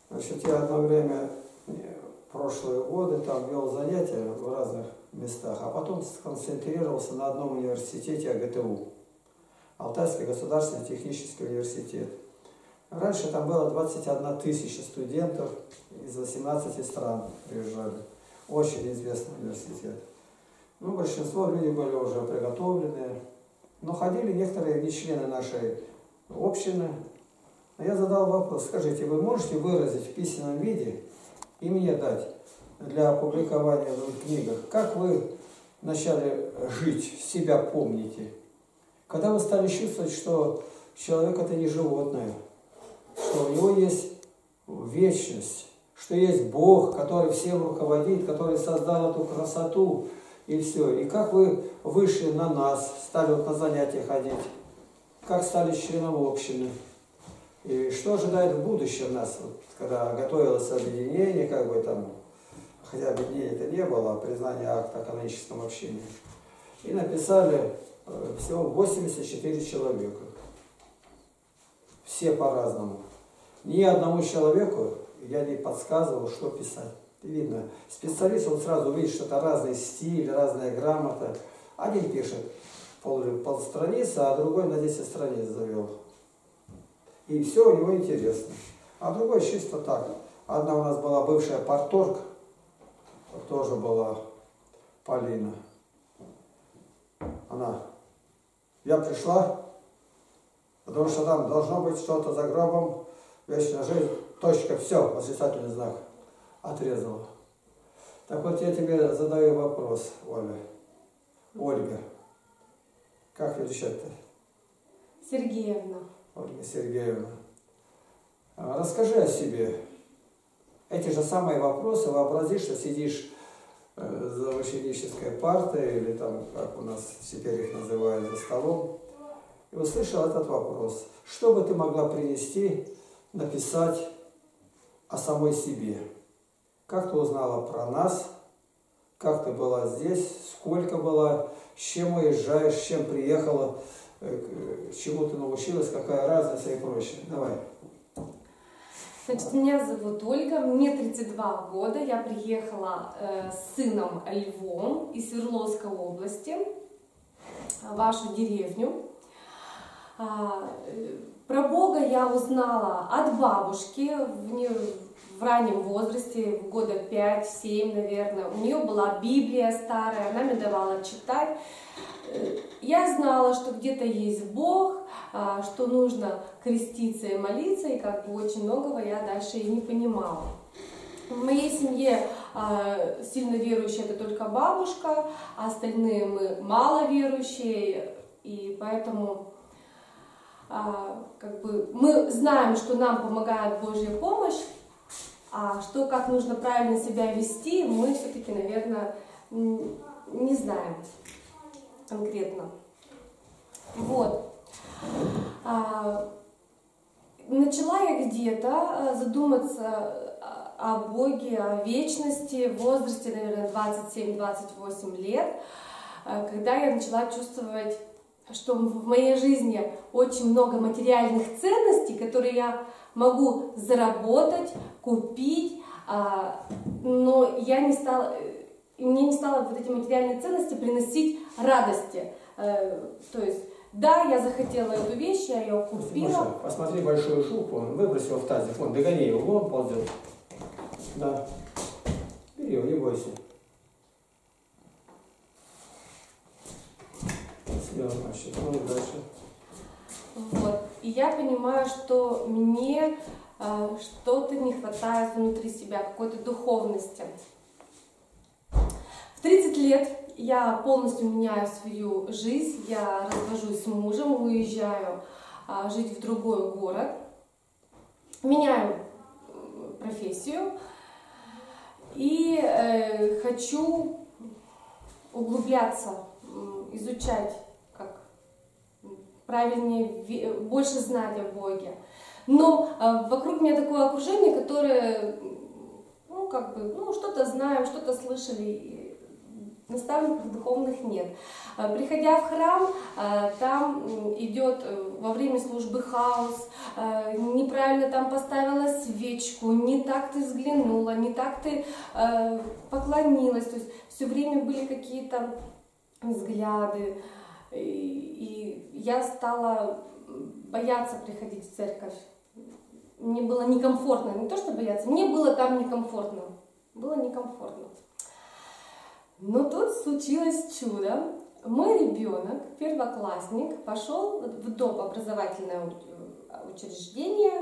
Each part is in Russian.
Значит, я одно время, прошлые годы, там вел занятия в разных местах, а потом сконцентрировался на одном университете АГТУ, Алтайский государственный технический университет. Раньше там было 21 тысяча студентов из 18 стран приезжали. Очень известный университет. Ну, большинство людей были уже приготовленные. Но ходили некоторые не члены нашей общины. А я задал вопрос: скажите, вы можете выразить в письменном виде и мне дать для опубликования в книгах, как вы начали жить, себя помните? Когда вы стали чувствовать, что человек это не животное, что у него есть вечность, что есть Бог, который всем руководит, который создал эту красоту, и все. И как вы вышли на нас, стали вот на занятия ходить, как стали членом общины, и что ожидает в будущем нас, вот, когда готовилось объединение, как бы там, хотя объединения это не было, а признание акта о каноническом общении. И написали всего 84 человека. Все по-разному. Ни одному человеку я не подсказывал, что писать. Видно, специалист, он сразу видит, что это разный стиль, разная грамота. Один пишет полстраницы, а другой на 10 страниц завел. И все у него интересно. А другой чисто так. Одна у нас была бывшая парторг, тоже была Полина. Я пришла, потому что там должно быть что-то за гробом, вечная жизнь, точка, все, восклицательный знак. Отрезала. Так вот я тебе задаю вопрос, Ольга. Как величать-то? Сергеевна. Ольга Сергеевна. Расскажи о себе. Эти же самые вопросы вообрази, что сидишь за ученической партой, или там, как у нас теперь их называют, за столом, и услышал этот вопрос. Что бы ты могла принести, написать о самой себе? Как ты узнала про нас? Как ты была здесь? Сколько была? С чем уезжаешь? С чем приехала? Чему ты научилась? Какая разница и прочее? Давай. Значит, меня зовут Ольга, мне 32 года. Я приехала с сыном Львом из Свердловской области в вашу деревню. Про Бога я узнала от бабушки в раннем возрасте, в года 5-7, наверное. У нее была Библия старая, она мне давала читать. Я знала, что где-то есть Бог, что нужно креститься и молиться, и как бы очень многого я дальше и не понимала. В моей семье сильно верующие это только бабушка, а остальные мы маловерующие, и поэтому как бы мы знаем, что нам помогает Божья помощь, а что, как нужно правильно себя вести, мы все-таки, наверное, не знаем конкретно. Вот. Начала я где-то задуматься о Боге, о вечности в возрасте, наверное, 27-28 лет, когда я начала чувствовать, что в моей жизни очень много материальных ценностей, которые я могу заработать, купить, но мне не стало вот эти материальные ценности приносить радости. То есть, да, я захотела эту вещь, я ее купила. Маша, посмотри большую жук, он выбрось его в тазик, вон, догони его, вон ползет. Да. Бери его, не бойся. Смело, значит, ну и дальше. Вот. И я понимаю, что мне что-то не хватает внутри себя, какой-то духовности. В 30 лет я полностью меняю свою жизнь, я развожусь с мужем, уезжаю жить в другой город, меняю профессию и хочу углубляться, изучать, как правильнее, больше знать о Боге. Но вокруг меня такое окружение, которое, что-то знаем, что-то слышали. наставников духовных нет. Приходя в храм, там идет во время службы хаос, неправильно там поставила свечку, не так ты взглянула, не так ты поклонилась. То есть все время были какие-то взгляды. И я стала бояться приходить в церковь. Мне было некомфортно. Не то, что бояться, мне было там некомфортно. Было некомфортно. Но тут случилось чудо. Мой ребенок, первоклассник, пошел в доп. Образовательное учреждение,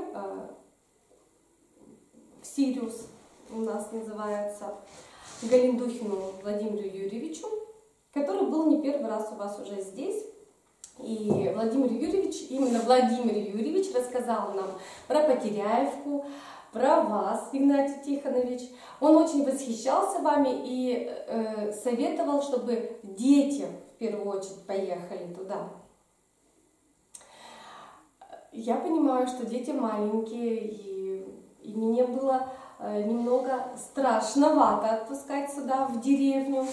в Сириус у нас называется, Галендухину Владимиру Юрьевичу, который был не первый раз у вас уже здесь. И Владимир Юрьевич, именно Владимир Юрьевич рассказал нам про Потеряевку, про вас, Игнатий Тихонович. Он очень восхищался вами и советовал, чтобы дети в первую очередь поехали туда. Я понимаю, что дети маленькие, и мне было немного страшновато отпускать сюда, в деревню.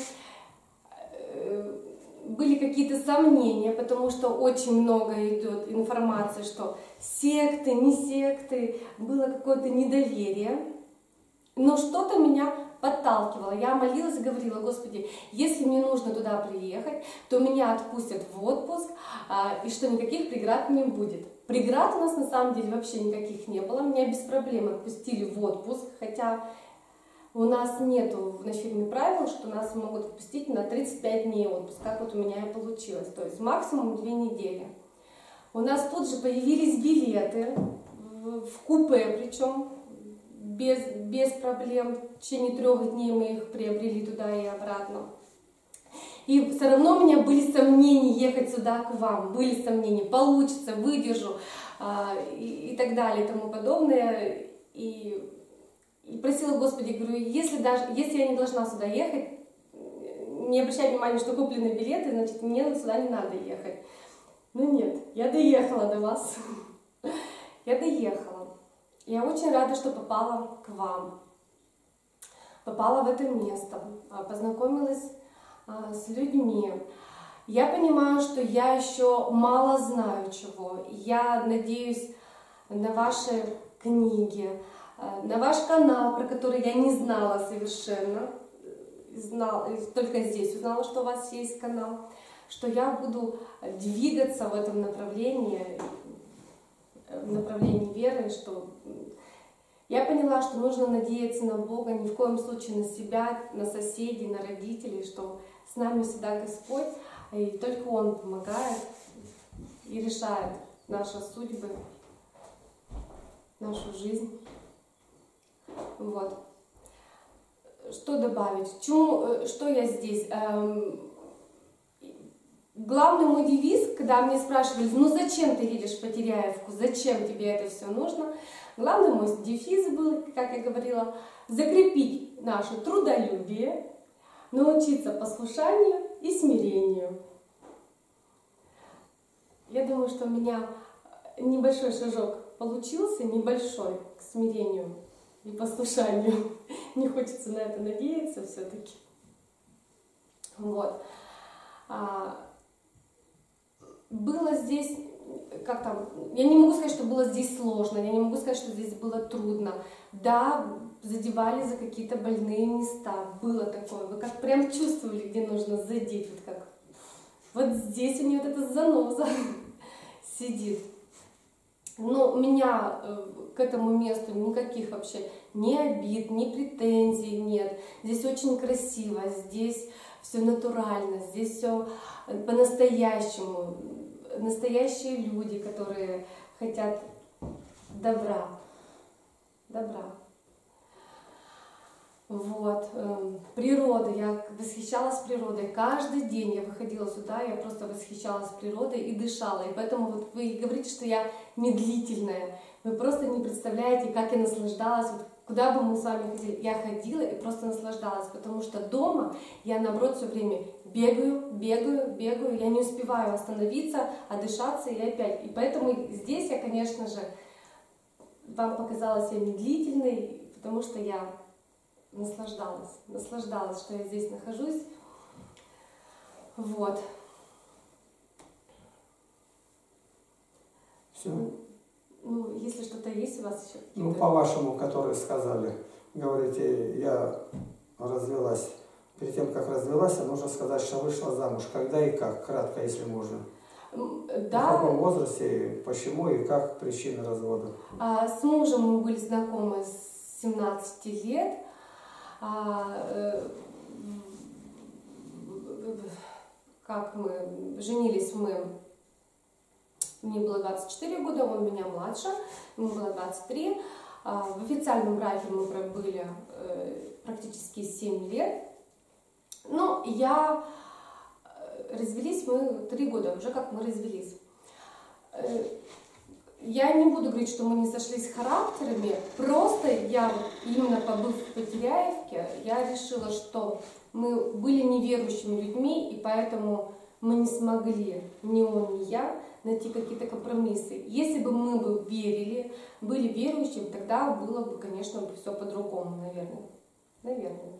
Были какие-то сомнения, потому что очень много идет информации, что секты, не секты, было какое-то недоверие. Но что-то меня подталкивало. Я молилась и говорила: Господи, если мне нужно туда приехать, то меня отпустят в отпуск, и что никаких преград не будет. Преград у нас на самом деле вообще никаких не было. Меня без проблем отпустили в отпуск, хотя у нас нету на фирме правил, что нас могут отпустить на 35 дней отпуск, как вот у меня и получилось, то есть максимум 2 недели. У нас тут же появились билеты в купе, причем без проблем. В течение 3 дней мы их приобрели туда и обратно. И все равно у меня были сомнения ехать сюда к вам, были сомнения, получится, выдержу и так далее и тому подобное. И просила Господи, говорю, если я не должна сюда ехать, не обращай внимания, что куплены билеты, значит, мне сюда не надо ехать. Но нет, я доехала до вас. Я доехала. Я очень рада, что попала к вам. Попала в это место, познакомилась с людьми. Я понимаю, что я еще мало знаю чего. Я надеюсь на ваши книги, на ваш канал, про который я не знала совершенно, только здесь узнала, что у вас есть канал, что я буду двигаться в этом направлении, в направлении веры, что я поняла, что нужно надеяться на Бога, ни в коем случае на себя, на соседей, на родителей, что с нами всегда Господь, и только Он помогает и решает наши судьбы, нашу жизнь. Вот. Что добавить? Что я здесь? Главный мой девиз, когда мне спрашивали, ну зачем ты едешь в Потеряевку, зачем тебе это все нужно? Главный мой девиз был, как я говорила, закрепить наше трудолюбие, научиться послушанию и смирению. Я думаю, что у меня небольшой шажок получился, небольшой, к смирению и послушанию. Не хочется на это надеяться все-таки. Вот. Было здесь, я не могу сказать, что было здесь сложно, я не могу сказать, что здесь было трудно. Да, задевали за какие-то больные места, было такое. Вы как прям чувствовали, где нужно задеть, вот как. Вот здесь у нее вот эта заноза сидит. Но у меня к этому месту никаких вообще ни обид, ни претензий нет. Здесь очень красиво, здесь все натурально, здесь все по-настоящему. Настоящие люди, которые хотят добра. Вот. Природа. Я восхищалась природой. Каждый день я выходила сюда, я просто восхищалась природой и дышала. И поэтому вот вы говорите, что я медлительная. Вы просто не представляете, как я наслаждалась. Вот куда бы мы с вами ходили, я ходила и просто наслаждалась. Потому что дома я, наоборот, все время бегаю, я не успеваю остановиться, отдышаться и опять. И поэтому здесь я, конечно же, вам показалась я медлительной, потому что я наслаждалась, что я здесь нахожусь. Вот. Все. Ну, если что-то есть у вас еще? Ну, по-вашему, которые сказали, говорите, я развелась. Перед тем, как развелась, нужно сказать, что вышла замуж. Когда и как? Кратко, если можно. Да. В каком возрасте, почему и как причины развода? С мужем мы были знакомы с 17 лет. Как мы женились, мне было 24 года, он меня младше, ему было 23. В официальном браке мы пробыли практически 7 лет. Но развелись мы 3 года, уже как мы развелись. Я не буду говорить, что мы не сошлись характерами, просто я, именно побыв в Потеряевке, я решила, что мы были неверующими людьми, и поэтому мы не смогли, ни он, ни я, найти какие-то компромиссы. Если бы мы верили, были верующими, тогда было бы, конечно, все по-другому, наверное. Наверное.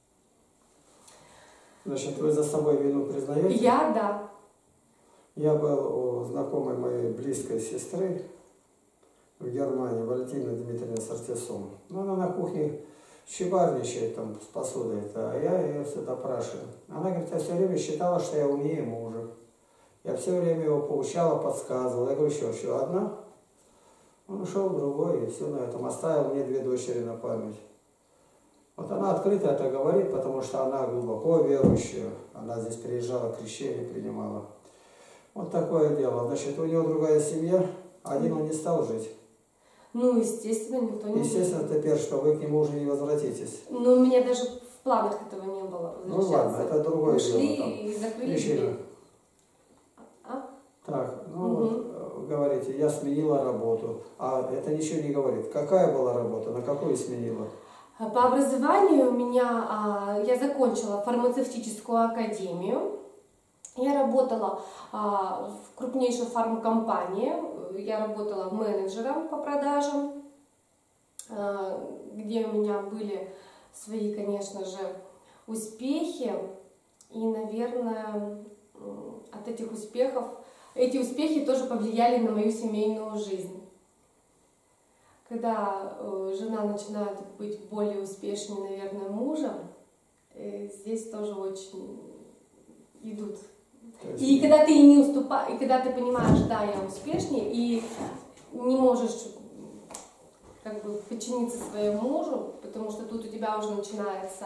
Значит, вы за собой вину признаете? Я, да. Я был у знакомой моей близкой сестры в Германии, Валентины Дмитриевны Сартисун. Ну, она на кухне щебарничает там с посудой, а я ее все допрашиваю. Она говорит, я все время считала, что я умнее мужа. Я все время его поучала, подсказывала. Я говорю, еще одна? Он ушел в другой, и все на этом. Оставил мне 2 дочери на память. Вот она открыто это говорит, потому что она глубоко верующая. Она здесь приезжала, крещение принимала. Вот такое дело. Значит, у него другая семья, один он не стал жить. Ну, естественно, никто не... Естественно, теперь, что вы к нему уже не возвратитесь. Ну, у меня даже в планах этого не было. Ну ладно, это другое дело. Ушли и закрыли дверь. Так, ну вот, говорите, я сменила работу. А это ничего не говорит. Какая была работа, на какую сменила? По образованию у меня, я закончила фармацевтическую академию. Я работала в крупнейшей фармкомпании. Я работала менеджером по продажам, где у меня были свои, конечно же, успехи. И, наверное, от этих успехов, эти успехи тоже повлияли на мою семейную жизнь. Когда жена начинает быть более успешнее, наверное, мужем, здесь тоже очень идут. И когда ты не уступаешь, и когда ты понимаешь, да, я успешнее, и не можешь как бы подчиниться своему мужу, потому что тут у тебя уже начинается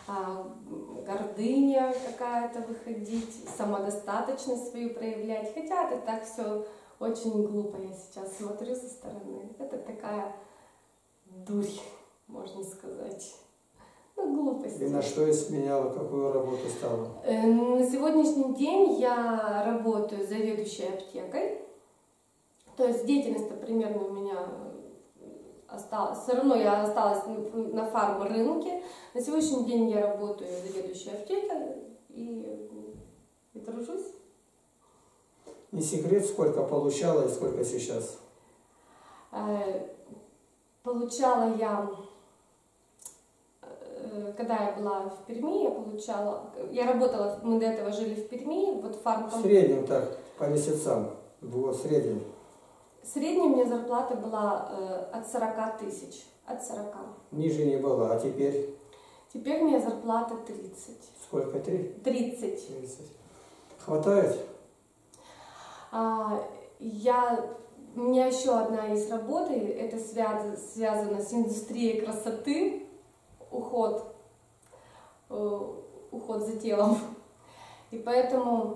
гордыня какая-то выходить, самодостаточность свою проявлять. Хотя это так все очень глупо, я сейчас смотрю со стороны. Это такая дурь, можно сказать. Ну, глупость. И на что я сменяла, какую работу стала? На сегодняшний день я работаю заведующей аптекой. То есть деятельность примерно у меня осталась. Все равно я осталась на фарм-рынке. На сегодняшний день я работаю заведующей аптекой и тружусь. Не секрет, сколько получала и сколько сейчас? Получала я, когда я была в Перми, я работала, мы до этого жили в Перми, вот фарм. В среднем так, по месяцам, в среднем. Средняя у меня зарплата была от 40 тысяч, от 40. Ниже не было, а теперь? Теперь у меня зарплата 30. Сколько, 3? 30. 30. Хватает? У меня еще одна есть работа, это связано с индустрией красоты, уход за телом. И поэтому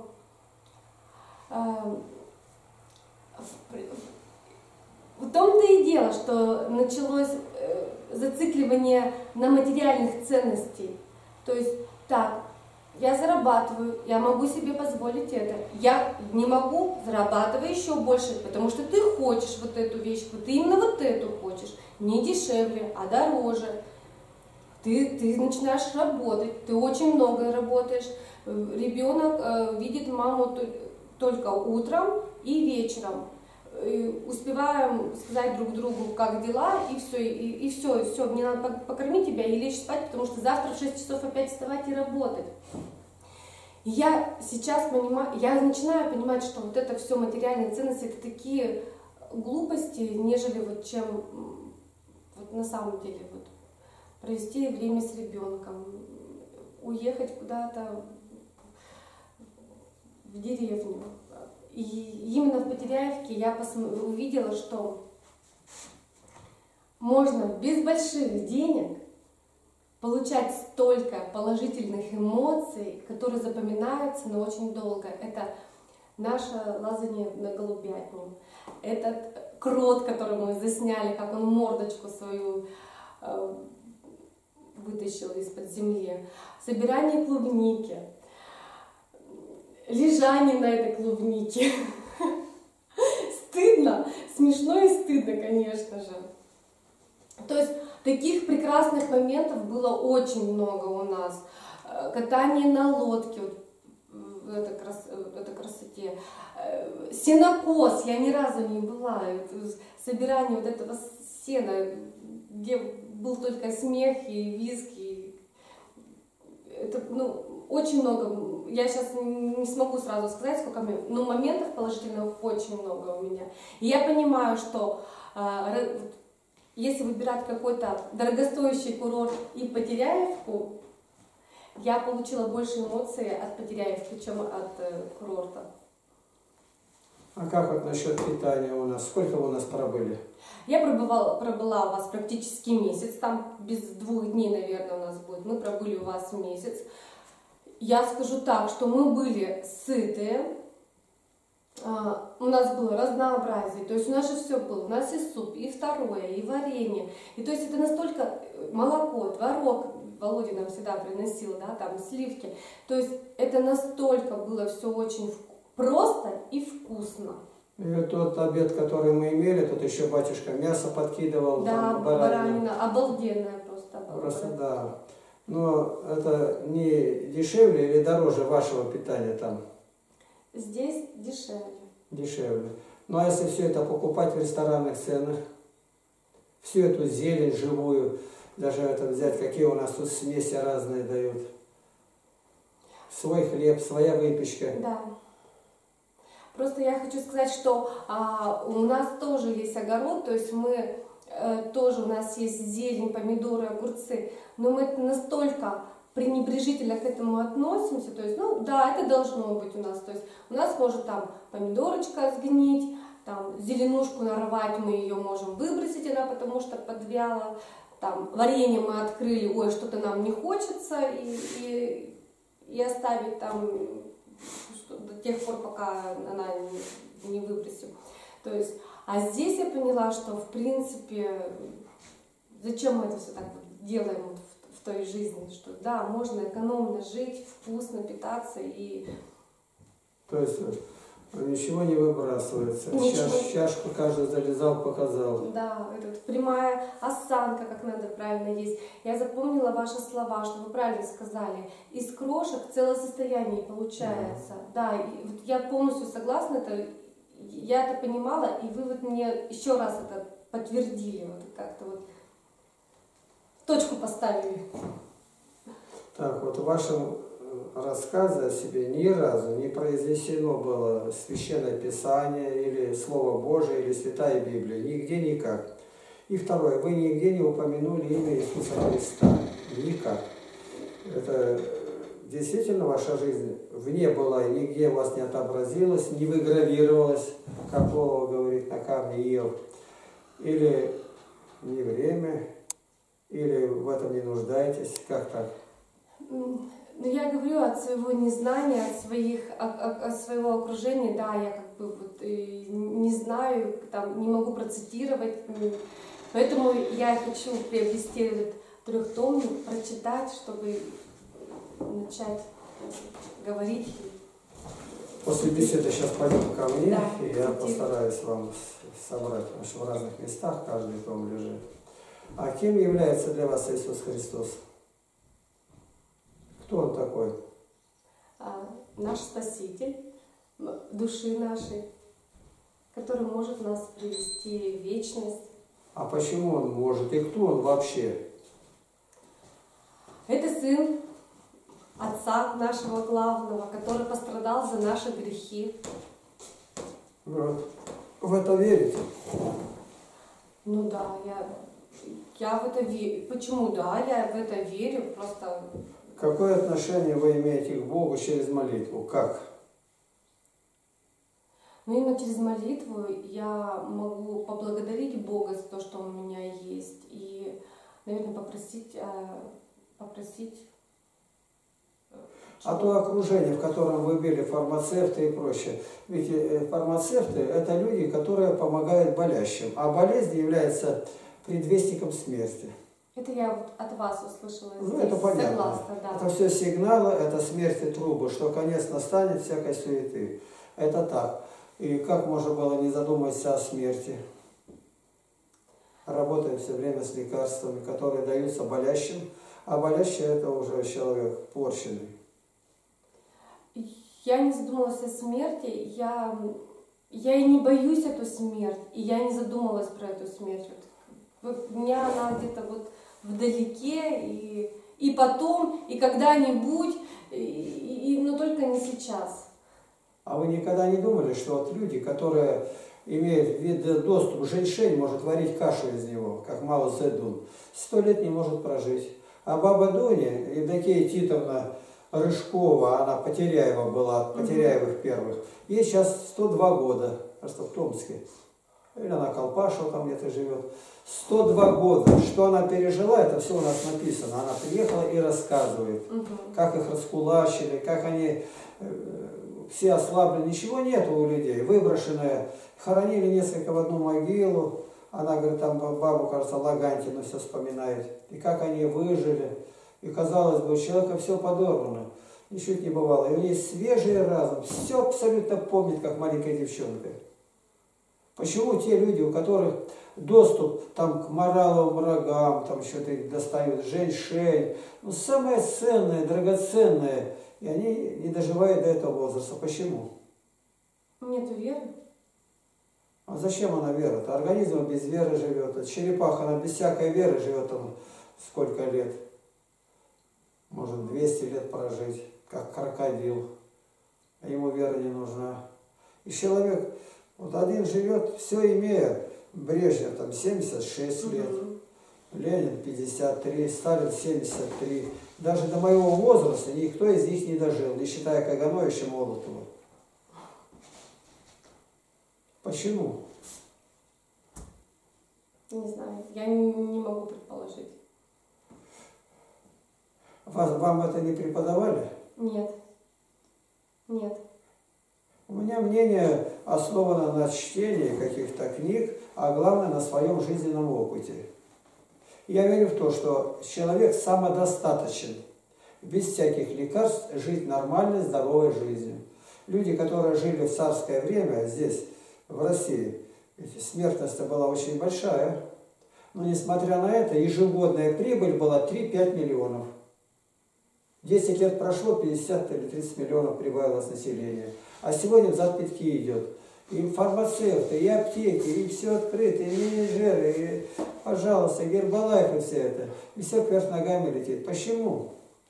в том-то и дело, что началось зацикливание на материальных ценностях. То есть, так, я зарабатываю, я могу себе позволить это. Я не могу, зарабатывай еще больше, потому что ты хочешь вот эту вещь, вот ты именно вот эту хочешь. Не дешевле, а дороже. Ты начинаешь работать, ты очень много работаешь. Ребенок видит маму только утром и вечером. Успеваем сказать друг другу, как дела, и все, мне надо покормить тебя и лечь спать, потому что завтра в 6 часов опять вставать и работать. Я сейчас понимаю, я начинаю понимать, что вот это все материальные ценности, это такие глупости, нежели вот чем вот на самом деле вот провести время с ребенком, уехать куда-то в деревню. И именно в Потеряевке я увидела, что можно без больших денег получать столько положительных эмоций, которые запоминаются на очень долго. Это наше лазание на голубятню, этот крот, который мы засняли, как он мордочку свою вытащил из-под земли, собирание клубники, лежание на этой клубнике. Стыдно, смешно и стыдно, конечно же. То есть таких прекрасных моментов было очень много у нас. Катание на лодке, в этой красоте. Сенокос, я ни разу не была. Собирание вот этого сена, где был только смех и визг. Это, очень много. Я сейчас не смогу сразу сказать, сколько, но моментов положительных очень много у меня. И я понимаю, что если выбирать какой-то дорогостоящий курорт и Потеряевку, я получила больше эмоций от Потеряевки, чем от курорта. А как вот насчет питания у нас? Сколько вы у нас пробыли? Я пробыла у вас практически месяц, там без 2 дней, наверное, у нас будет. Мы пробыли у вас месяц. Я скажу так, что мы были сытые, у нас было разнообразие, то есть у нас же все было, у нас и суп, и второе, и варенье, и то есть это настолько молоко, творог, Володя нам всегда приносил, да, там сливки, то есть это настолько было все очень просто и вкусно. И тот обед, который мы имели, тут еще батюшка мясо подкидывал. Да, баранина, обалденная просто. Просто, да. Но это не дешевле или дороже вашего питания там? Здесь дешевле. Дешевле. Ну а если все это покупать в ресторанных ценах, всю эту зелень живую, даже это взять, какие у нас тут смеси разные дают. Свой хлеб, своя выпечка. Да. Просто я хочу сказать, что у нас тоже есть огород, то есть мы тоже, у нас есть зелень, помидоры, огурцы, но мы настолько пренебрежительно к этому относимся, то есть, да, это должно быть у нас, то есть у нас может там помидорочка сгнить, там зеленушку нарвать, мы ее можем выбросить, она потому что подвяла, там варенье мы открыли, ой, что-то нам не хочется, и оставить там до тех пор, пока она не выбросим. То есть, а здесь я поняла, что в принципе, зачем мы это все так делаем в той жизни, что да, можно экономно жить, вкусно питаться и... То есть ничего не выбрасывается. Чашку каждый залезал, показал. Да, это прямая осанка, как надо правильно есть. Я запомнила ваши слова, что вы правильно сказали. Из крошек целое состояние получается. Да, и вот я полностью согласна, я это понимала, и вы вот мне еще раз это подтвердили, вот как-то вот точку поставили. Так, вот в вашем рассказе о себе ни разу не произнесено было Священное Писание или Слово Божие или Святая Библия. Нигде никак. И второе, вы нигде не упомянули имя Иисуса Христа. Никак. Это действительно ваша жизнь вне была, и нигде у вас не отобразилось, не выгравировалось, как Слово говорит, на камне Иов. Или не время, или в этом не нуждаетесь, как так? Ну, я говорю от своего незнания, от своего окружения, да, я как бы вот не знаю, там, не могу процитировать, поэтому я хочу приобрести этот 3-томник, прочитать, чтобы начать говорить. После беседы сейчас пойдем ко мне, да, и я постараюсь вам собрать, потому что в разных местах каждый том лежит. А кем является для вас Иисус Христос? Кто Он такой? Наш Спаситель, души нашей, который может нас привести в вечность. А почему Он может? И кто Он вообще? Это Сын Отца нашего главного, который пострадал за наши грехи. Вот. В это верите? Ну да, я в это верю. Почему да? Я в это верю, просто... Какое отношение вы имеете к Богу через молитву? Как? Ну, именно через молитву я могу поблагодарить Бога за то, что у меня есть, и, наверное, попросить. А то окружение, в котором вы были, фармацевты и прочее. Ведь фармацевты – это люди, которые помогают болящим, а болезнь является предвестником смерти. Это я вот от вас услышала. Ну, это понятно. Согласна, да. Это все сигналы, это смерти трубы, что конец настанет всякой суеты. Это так. И как можно было не задумываться о смерти? Работаем все время с лекарствами, которые даются болящим, а болящий – это уже человек порченный. Я не задумалась о смерти, я и не боюсь эту смерть, и я не задумалась про эту смерть. Вот, у меня она где-то вот вдалеке, и потом, и когда-нибудь, но только не сейчас. А вы никогда не думали, что вот люди, которые имеют доступ, женьшень может варить кашу из него, как Мао Цзэдун, 100 лет не может прожить. А баба Дуня, Евдокия Титовна Рыжкова, она Потеряева была, Потеряевых первых, ей сейчас 102 года, просто в Томске. Или она Колпашева там где-то живет. 102 года. Что она пережила, это все у нас написано. Она приехала и рассказывает, как их раскулачили, как они все ослаблены. Ничего нет у людей. Выброшенные. Хоронили несколько в одну могилу. Она, говорит, там бабу, кажется, Лагантину все вспоминает. И как они выжили. И, казалось бы, у человека все подорвано. Ничуть не бывало. И у нее свежий разум. Все абсолютно помнит, как маленькая девчонка. Почему те люди, у которых доступ там, к мораловым рогам, там что-то достают, женьшень, ну, самое ценное, драгоценное, и они не доживают до этого возраста. Почему? Нет веры. А зачем она вера? Организм без веры живет. А черепаха, она без всякой веры живет там сколько лет? Может 200 лет прожить, как крокодил. А ему вера не нужна. И человек, вот один живет, все имея. Брежнев там 76 лет, Ленин 53, Сталин 73. Даже до моего возраста никто из них не дожил, не считая Кагановича, Молотова. Почему? Не знаю, я не могу предположить. Вам это не преподавали? Нет. Нет. У меня мнение основано на чтении каких-то книг, а главное на своем жизненном опыте. Я верю в то, что человек самодостаточен, без всяких лекарств жить нормальной, здоровой жизнью. Люди, которые жили в царское время здесь, в России, смертность была очень большая, но несмотря на это, ежегодная прибыль была 3-5 миллионов. 10 лет прошло, 50 или 30 миллионов прибавилось население. А сегодня взад пятки идет. И фармацевты, и аптеки, и все открыто, и менеджеры, и, пожалуйста, Гербалайф и все это. И все кверх ногами летит. Почему?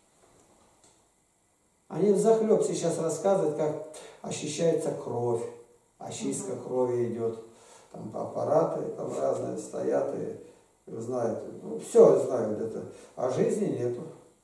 Они взахлеб сейчас рассказывают, как ощущается кровь. Очистка крови идет. Там аппараты там разные стоят и знают. Ну, все знают это. А жизни нету.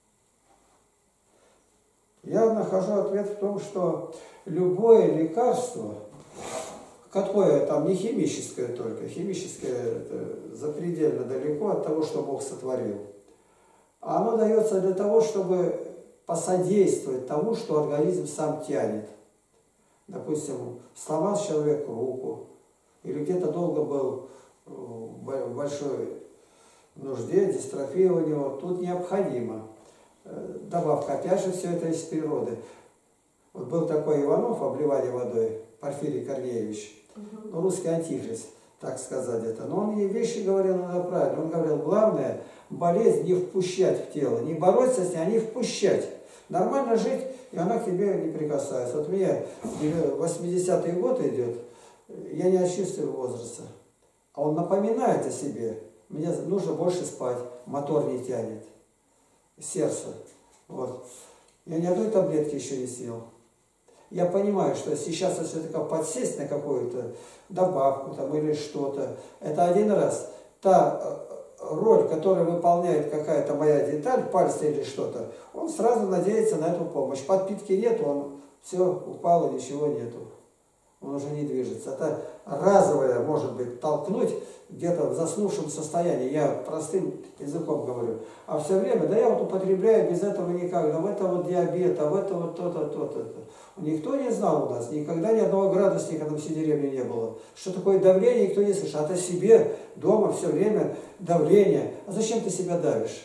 Я нахожу ответ в том, что любое лекарство, какое там не химическое только, химическое это запредельно далеко от того, что Бог сотворил, оно дается для того, чтобы посодействовать тому, что организм сам тянет. Допустим, сломал человек руку, или где-то долго был в большой нужде, дистрофия у него, тут необходимо. Добавка, опять же, все это из природы. Вот был такой Иванов, обливание водой, Порфирий Корнеевич, русский антихрист, так сказать это. Но он ей вещи говорил иногда правильно. Он говорил, главное, болезнь не впущать в тело, не бороться с ней, а не впущать. Нормально жить, и она к тебе не прикасается. Вот мне 80-й год идет, я не от чувствую возраста. А он напоминает о себе. Мне нужно больше спать, мотор не тянет. Сердце. Вот. Я ни одной таблетки еще не съел. Я понимаю, что сейчас, если только подсесть на какую-то добавку там, или что-то, это один раз. Та роль, которую выполняет какая-то моя деталь, пальцы или что-то, он сразу надеется на эту помощь. Подпитки нет, он все, упало, ничего нету. Он уже не движется. Это разовое, может быть, толкнуть где-то в заснувшем состоянии. Я простым языком говорю. А все время, да я вот употребляю без этого никак. Да в это вот диабет, а в это вот то-то, то-то. Никто не знал у нас. Никогда ни одного градусника на всей деревне не было. Что такое давление, никто не слышал. А ты себе дома все время давление. А зачем ты себя давишь?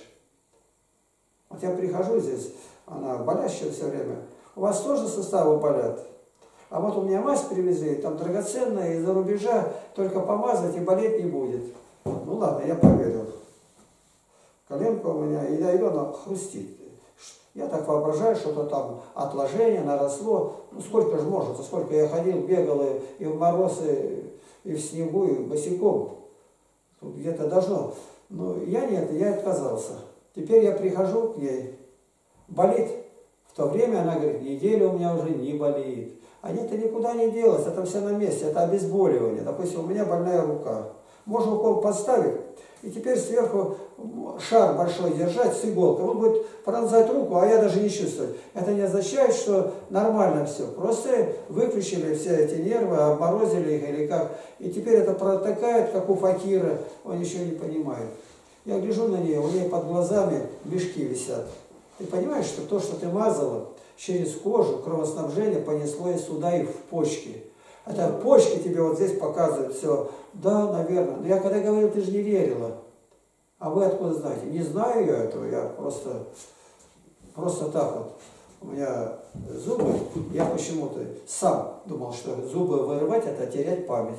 Вот я прихожу здесь, она болящая все время. У вас тоже суставы болят? А вот у меня мазь привезли, там драгоценная, из-за рубежа, только помазать и болеть не будет. Ну ладно, я проверил. Коленка у меня, и я иду, она хрустит. Я так воображаю, что-то там отложение наросло. Ну сколько же может, сколько я ходил, бегал и в мороз, и в снегу, и босиком. Где-то должно. Но я нет, я отказался. Теперь я прихожу к ней, болит. В то время она говорит, неделю у меня уже не болит. А нет, это никуда не делось, это все на месте, это обезболивание. Допустим, у меня больная рука. Можно укол поставить, и теперь сверху шар большой держать с иголкой. Он будет пронзать руку, а я даже не чувствую. Это не означает, что нормально все. Просто выключили все эти нервы, обморозили их или как. И теперь это протекает, как у факира, он ничего не понимает. Я гляжу на нее, у нее под глазами мешки висят. Ты понимаешь, что то, что ты мазала, через кожу кровоснабжение понесло и сюда, и в почки. Это почки тебе вот здесь показывают все. Да, наверное. Но я когда говорил, ты же не верила. А вы откуда знаете? Не знаю я этого, я просто так вот. У меня зубы, я почему-то сам думал, что зубы вырывать, это терять память.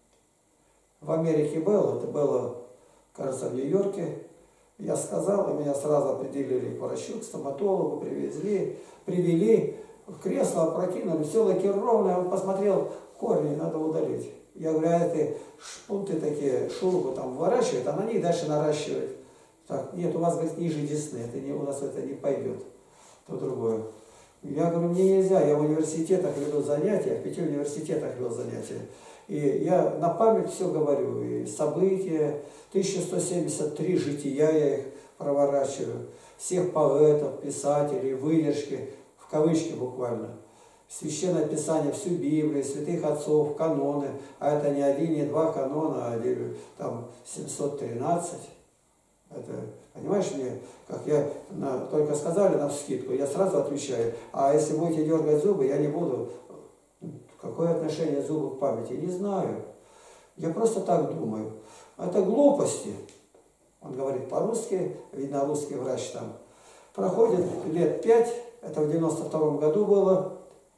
В Америке было, это было, кажется, в Нью-Йорке. Я сказал, и меня сразу определили к врачу, к стоматологу, привели, в кресло опрокинули, все лакированное, он посмотрел, корни надо удалить. Я говорю, а эти шпунты такие, шурупы там выращивают, а на них дальше наращивают. Так, нет, у вас, говорит, ниже десны, у нас это не пойдет, то другое. Я говорю, мне нельзя, я в университетах веду занятия, в 5 университетах вел занятия. И я на память все говорю, и события, 1173 жития я их проворачиваю, всех поэтов, писателей, выдержки, в кавычки буквально, Священное Писание, всю Библию, святых отцов, каноны, а это не один, не два канона, а там 713. Это, понимаешь, мне, как я только сказали навскидку, я сразу отвечаю, а если будете дергать зубы, я не буду. Какое отношение зубы к памяти? Не знаю. Я просто так думаю. Это глупости. Он говорит по-русски, видно, русский врач там. Проходит лет 5, это в 92 году было,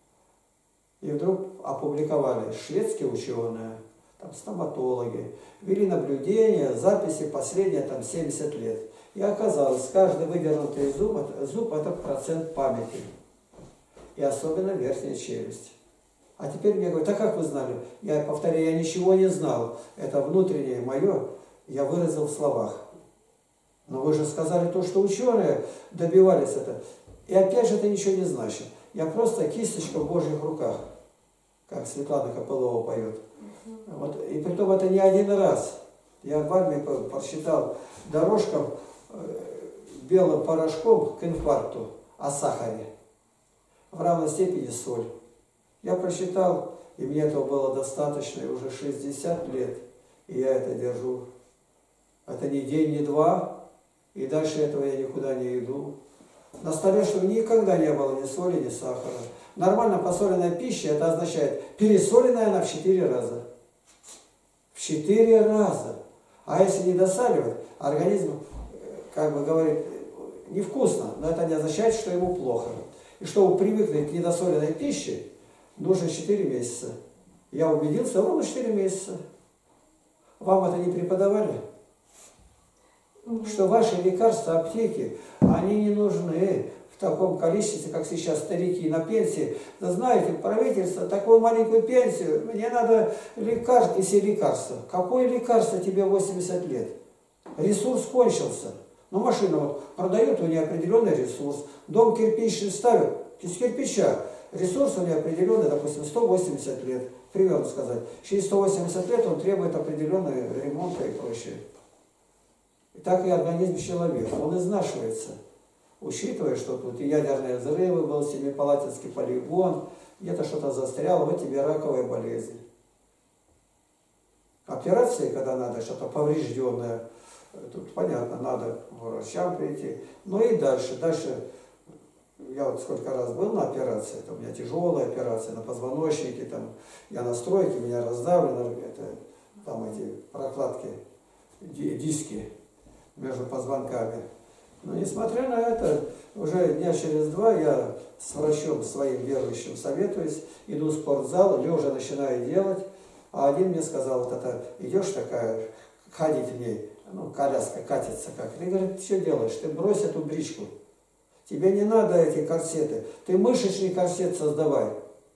и вдруг опубликовали шведские ученые, там стоматологи, вели наблюдения, записи последние там 70 лет. И оказалось, каждый выдернутый зуб это процент памяти. И особенно верхняя челюсть. А теперь мне говорят, а как вы знали? Я повторяю, я ничего не знал. Это внутреннее мое, я выразил в словах. Но вы же сказали то, что ученые добивались это. И опять же это ничего не значит. Я просто кисточка в Божьих руках, как Светлана Копылова поет. Вот. И притом это не один раз. Я в армии посчитал дорожкам белым порошком к инфаркту о сахаре. В равной степени соль. Я просчитал, и мне этого было достаточно, и уже 60 лет, и я это держу. Это не день, не два, и дальше этого я никуда не иду. На столе, чтобы никогда не было ни соли, ни сахара. Нормально посоленная пища, это означает, пересоленная она в 4 раза. В 4 раза. А если не досаливать, организм, как бы говорит, невкусно, но это не означает, что ему плохо. И чтобы привыкнуть к недосоленной пище, нужно 4 месяца. Я убедился, ровно 4 месяца. Вам это не преподавали? Что ваши лекарства, аптеки, они не нужны в таком количестве, как сейчас старики на пенсии. Да знаете, правительство, такую маленькую пенсию, мне надо лекарства, если лекарства. Какое лекарство тебе 80 лет? Ресурс кончился. Ну, машина вот продает, у нее определенный ресурс. Дом кирпичный ставят, из кирпича. Ресурс у нее определенный, допустим, 180 лет. Примерно сказать. Через 180 лет он требует определенного ремонта и прочее. И так и организм человека. Он изнашивается. Учитывая, что тут и ядерные взрывы, был Семипалатинский полигон, где-то что-то застряло, вот тебе раковая болезнь. Операции, когда надо что-то поврежденное, тут понятно, надо к врачам прийти. Ну и дальше. Дальше, я вот сколько раз был на операции, это у меня тяжелая операция на позвоночнике, там, я на стройке, меня раздавлено, это, там эти прокладки, диски между позвонками. Но несмотря на это, уже дня через 2 я с врачом своим верующим советуюсь, иду в спортзал, лежа начинаю делать, а один мне сказал, вот это, идешь такая, ходить в ней, ну, коляска катится как. И говорит, ты что делаешь? Ты брось эту бричку. Тебе не надо эти корсеты. Ты мышечный корсет создавай.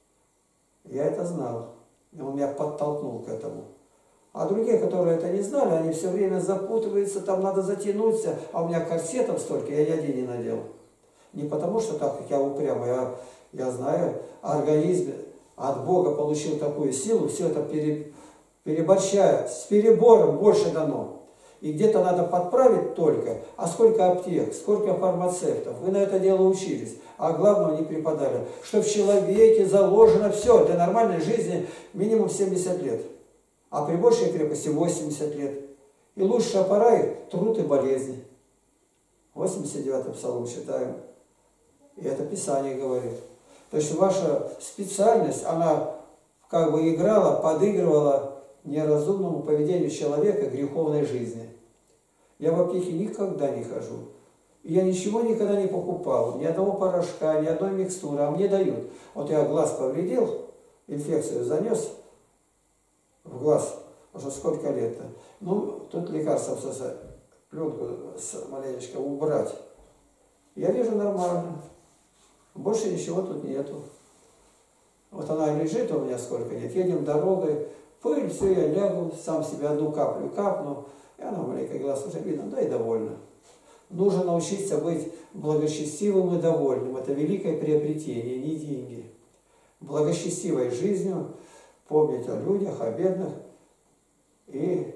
Я это знал. И он меня подтолкнул к этому. А другие, которые это не знали, они все время запутываются, там надо затянуться, а у меня корсетов столько, я ни один не надел. Не потому, что так, как я упрямый, а я знаю, организм от Бога получил такую силу, все это переборщая, с перебором больше дано. И где-то надо подправить только, а сколько аптек, сколько фармацевтов, вы на это дело учились, а главного не преподали, что в человеке заложено все, для нормальной жизни минимум 70 лет, а при большей крепости 80 лет. И лучшая пора их труд и болезни. 89-й псалом читаем, и это Писание говорит. То есть ваша специальность, она как бы играла, подыгрывала неразумному поведению человека, греховной жизни. Я в аптеке никогда не хожу. И я ничего никогда не покупал, ни одного порошка, ни одной микстуры, а мне дают. Вот я глаз повредил, инфекцию занес в глаз, уже сколько лет-то. Ну, тут лекарство, пленку маленечко убрать. Я вижу нормально. Больше ничего тут нету. Вот она лежит у меня сколько нет. Едем дорогой, пыль, все, я лягу, сам себе одну каплю капну, и она маленький глаз уже видно, да и довольна. Нужно научиться быть благочестивым и довольным. Это великое приобретение, не деньги. Благочестивой жизнью, помнить о людях, о бедных и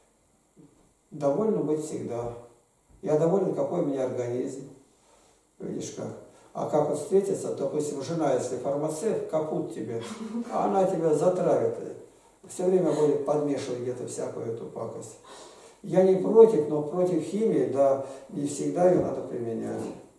довольным быть всегда. Я доволен, какой у меня организм. Видишь как. А как вот встретиться, допустим, жена, если фармацевт, капут тебе, а она тебя затравит. Все время будет подмешивать где-то всякую эту пакость. Я не против, но против химии, да, не всегда ее надо применять.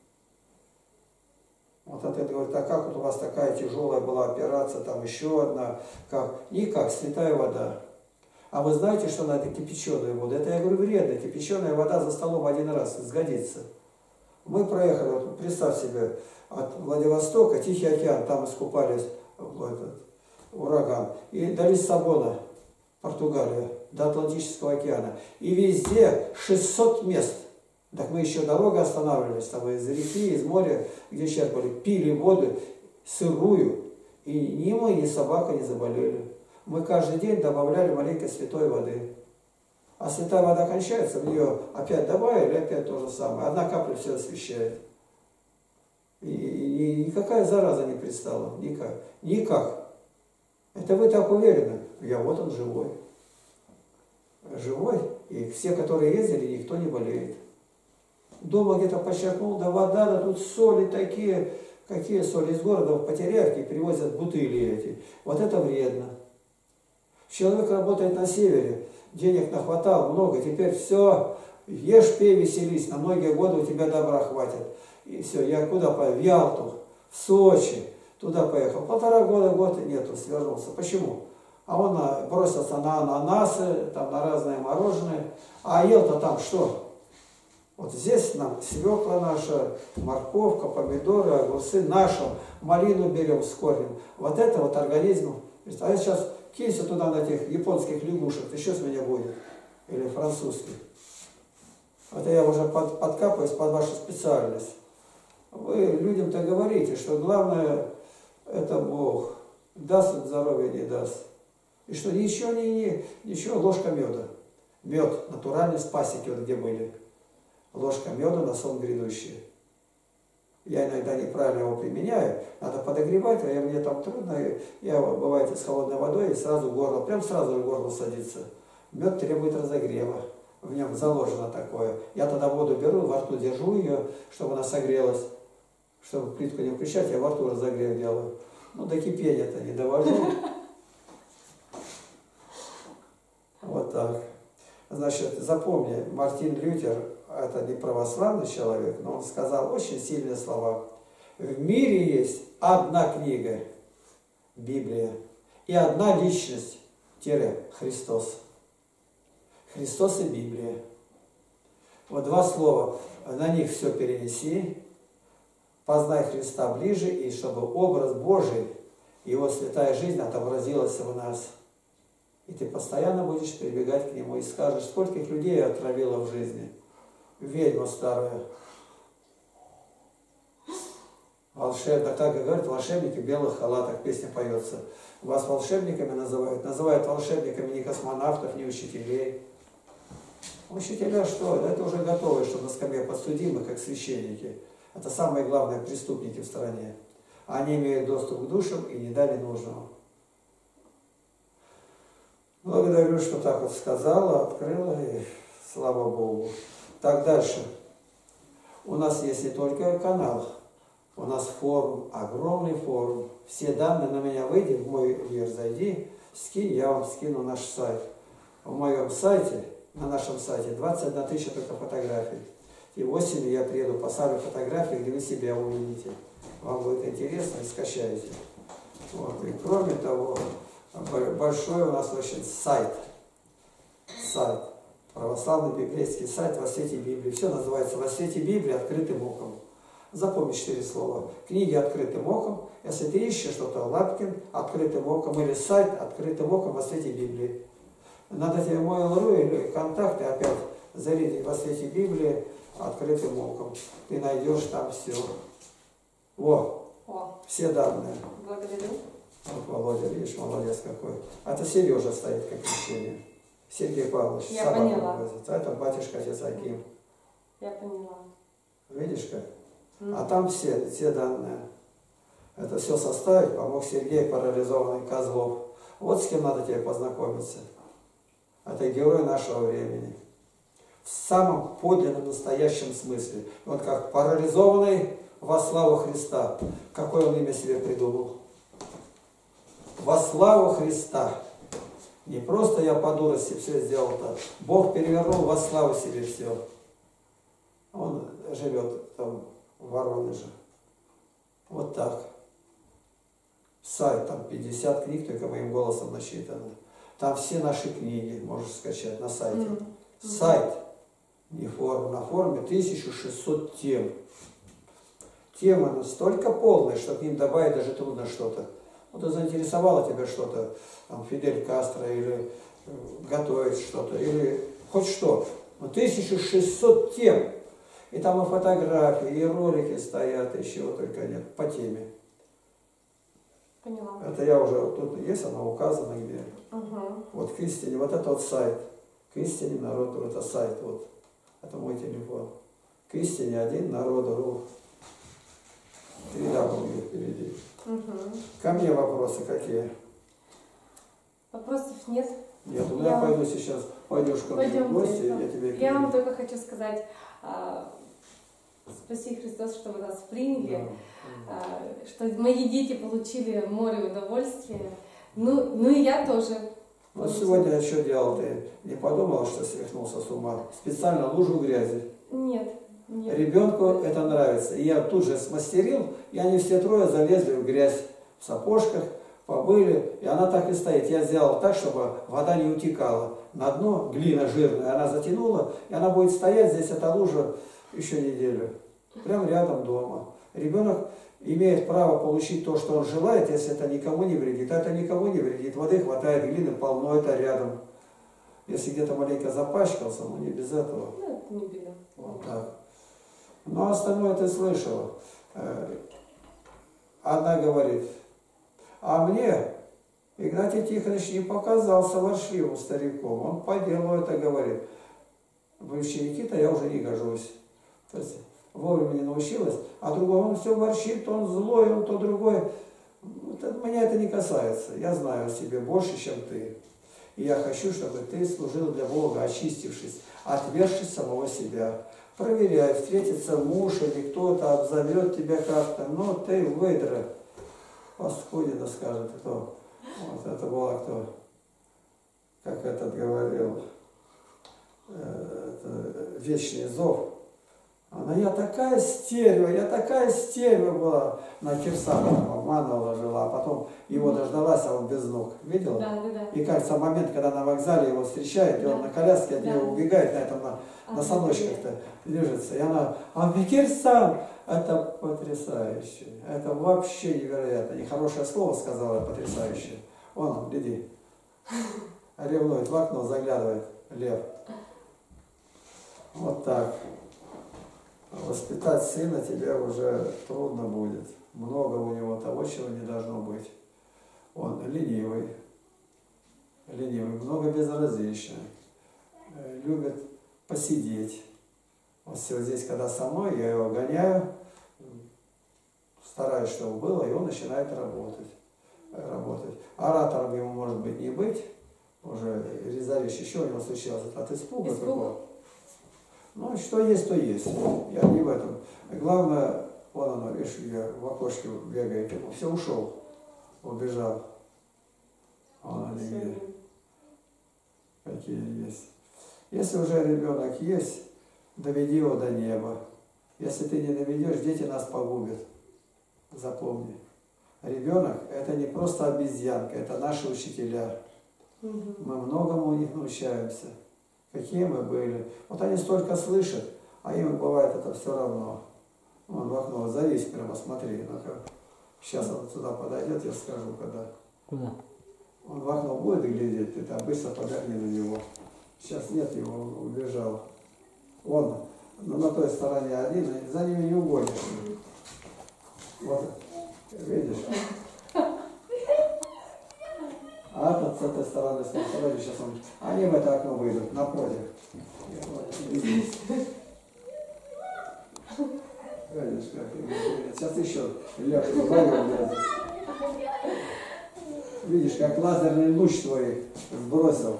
Вот это говорит, а как вот у вас такая тяжелая была операция, там еще одна, как? Никак, святая вода. А вы знаете, что надо кипяченую воду? Это, я говорю, вредно. Кипяченая вода за столом один раз сгодится. Мы проехали, вот представь себе, от Владивостока, Тихий океан, там искупались в этот ураган, и до Лиссабона, Португалия, до Атлантического океана. И везде 600 мест. Так мы еще дорогой останавливались, там из реки, из моря, где черпали, пили воду сырую, и ни мы, ни собака не заболели. Мы каждый день добавляли маленько святой воды. А святая вода кончается, в нее опять добавили, опять то же самое. Одна капля все освещает. И никакая зараза не пристала. Никак. Никак. Это вы так уверены? Я вот он живой. Живой. И все, которые ездили, никто не болеет. Дома где-то подчеркнул, да вода, да тут соли такие. Какие соли? Из города в Потеряевке привозят бутыли эти. Вот это вредно. Человек работает на севере. Денег нахватал много, теперь все, ешь, пей, веселись, на многие годы у тебя добра хватит. И все, я куда поехал? В Ялту, в Сочи, туда поехал. 1,5 года, год и нету, свернулся. Почему? А он бросился на ананасы, там, на разные мороженое. А ел-то там что? Вот здесь нам свекла наша, морковка, помидоры, огурцы, нашу малину берем с корнем. Вот это вот организм. А я сейчас кинься туда на тех японских лягушек, ты что с меня будет? Или французских. Это я уже подкапываюсь под вашу специальность. Вы людям-то говорите, что главное это Бог. Даст здоровье, не даст. И что ничего, ложка меда. Мед натуральный с пасеки, вот где были. ложка меда на сон грядущий. Я иногда неправильно его применяю, надо подогревать, а мне там трудно, я бывает с холодной водой и сразу в горло, прям сразу в горло садится. Мед требует разогрева, в нем заложено такое. Я тогда воду беру, во рту держу ее, чтобы она согрелась, чтобы плитку не включать, я во рту разогрев делаю. Ну, до кипения-то не довожу. Вот так. Значит, запомни, Мартин Лютер, это не православный человек, но он сказал очень сильные слова. В мире есть одна книга, Библия, и одна личность, Христос. Христос и Библия. Вот два слова, на них все перенеси, познай Христа ближе, и чтобы образ Божий, Его святая жизнь отобразилась в нас. И ты постоянно будешь прибегать к Нему и скажешь, скольких людей я отравила в жизни. Ведьма старая. Волшебник, так и говорят, волшебники в белых халатах, песня поется. Вас волшебниками называют. Называют волшебниками не космонавтов, не учителей. Учителя что? Это уже готовые, чтобы на скамье подсудимых, как священники. Это самые главные преступники в стране. Они имеют доступ к душам и не дали нужного. Благодарю, что так вот сказала, открыла, и слава Богу. Так, дальше. У нас есть не только канал, у нас форум, огромный форум. Все данные на меня выйди, в мой мир зайди, скинь, я вам скину наш сайт. В моем сайте, на нашем сайте 21 тысяча только фотографий. И осенью я приеду, поставлю фотографии, где вы себя увидите. Вам будет интересно и скачаете. Вот. И кроме того, большой у нас очень сайт. Православный библейский сайт «Во свете Библии». Все называется «Во свете Библии» открытым оком. Запомни 4 слова. Книги открытым оком. Если ты ищешь что-то, Лапкин открытым оком, или сайт открытым оком «Во свете Библии». Надо тебе мой ЛРУ или контакты опять зарядить «Во свете Библии» открытым оком. Ты найдешь там все. Все данные. Благодарю. Вот Володя, видишь, молодец какой. Это Сережа стоит как крещение. Сергей Павлович. Я поняла. А это батюшка отец Аким. Я поняла. Видишь как? А там все данные. Это все составить помог Сергей, парализованный Козлов. Вот с кем надо тебе познакомиться. Это герой нашего времени. В самом подлинном, настоящем смысле. Вот как парализованный во славу Христа. Какое он имя себе придумал? Во славу Христа. Не просто я по дурости все сделал-то. Бог перевернул во славу себе все. Он живет там в Воронеже. Вот так. Сайт, там 50 книг, только моим голосом насчитано. Там все наши книги можешь скачать на сайте. Сайт, не форум, на форуме 1600 тем. Темы настолько полные, что к ним добавить даже трудно что-то. Вот заинтересовало тебя что-то, там, Фидель Кастро, или готовить что-то, или хоть что. Но 1600 тем. И там и фотографии, и ролики стоят, и чего только нет, по теме. Поняла. Это я уже, тут есть, она указана где. Угу. Вот к истине, вот это вот сайт. К истине народу, это сайт, вот. Это мой телефон. К истине 1 народу.ру. 3 W впереди. Угу. Ко мне вопросы какие? Вопросов нет. Нет, у меня пойду сейчас, пойдешь ко мне в гости, я тебе... Я вам только хочу сказать, спаси Христос, что вы нас приняли, что мои дети получили море удовольствия, ну и я тоже. Вот сегодня я что делал, ты не подумала, что свихнулся с ума? Специально лужу грязи. Нет. Ребенку это нравится. И я тут же смастерил, и они все трое залезли в грязь в сапожках, побыли, и она так и стоит. Я сделал так, чтобы вода не утекала. На дно глина жирная, она затянула, и она будет стоять здесь, эта лужа, еще неделю. Прямо рядом дома. Ребенок имеет право получить то, что он желает, если это никому не вредит. А это никому не вредит. Воды хватает, глины полно, это рядом. Если где-то маленько запачкался, ну не без этого. Ну, это не беда. Вот так. Но остальное ты слышала. Одна говорит, а мне Игнатий Тихонович не показался воршливым стариком. Он по делу это говорит. В ученики-то я уже не гожусь. То есть вовремя не научилась, а другой, он все ворчит, он злой, он то другой. Меня это не касается. Я знаю о себе больше, чем ты. И я хочу, чтобы ты служил для Бога, очистившись, отвергшись самого себя. Проверяй, встретится муж или кто-то обзовет тебя как-то, но ты выдра. Паскудина скажет, кто. Вот это было кто. Как этот говорил, вечный зов. Она, я такая стерва была. На Кирсанова обманывала, жила, а потом его дождалась, а он без ног. Видела? Да. И кажется, момент, когда на вокзале его встречает, и он на коляске от нее убегает, на этом на саночках-то лежится. И она, а Кирсан, это потрясающе. Это вообще невероятно. Нехорошее слово сказала, потрясающе. Он, гляди, ревнует в окно, заглядывает, лев. Вот так. Воспитать сына тебе уже трудно будет. Много у него того, чего не должно быть. Он ленивый, много безразличный, любит посидеть. Вот все здесь, когда со мной, я его гоняю, стараюсь, чтобы было, и он начинает работать. Оратором ему, может быть, не быть, уже резавишь, еще у него случилось от испуга какого. Ну, что есть, то есть. Я не в этом. Главное, вон оно, видишь, я в окошке бегает. Все, ушел, убежал. Вон они где. Какие есть. Если уже ребенок есть, доведи его до неба. Если ты не доведешь, дети нас погубят. Запомни. Ребенок – это не просто обезьянка, это наши учителя. Мы многому у них научаемся. Какие мы были. Вот они столько слышат, а им бывает это все равно. Вон в окно завись прямо, смотри. Ну-ка. Сейчас он сюда подойдет, я скажу, когда. Куда? Он в окно будет глядеть, ты там быстро поверни на него. Сейчас нет его, он убежал. Он на той стороне один, за ними не угонишь. Вот, видишь? А этот с этой стороны, сейчас он... Они в это окно выйдут, напротив. Вот, видишь, как сейчас еще лев вдвоем лезет. Видишь, как лазерный луч твой сбросил.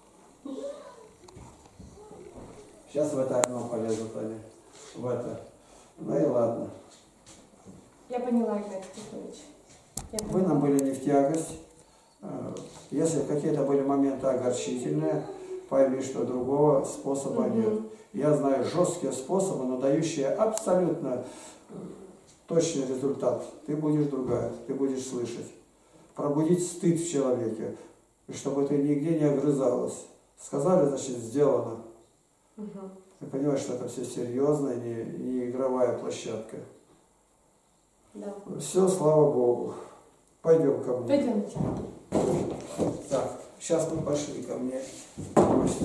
Сейчас в это окно полезут они. В это. Ну и ладно. Я поняла, Игнатий Тихонович. Вы нам были не в тягость. Если какие-то были моменты огорчительные, пойми, что другого способа нет. Я знаю жесткие способы, но дающие абсолютно точный результат. Ты будешь другая, ты будешь слышать. Пробудить стыд в человеке, и чтобы ты нигде не огрызалась. Сказали, значит, сделано. Ты понимаешь, что это все серьезно, не игровая площадка. Да. Все, слава Богу. Пойдем ко мне. Пойдемте. Так, сейчас мы пошли ко мне.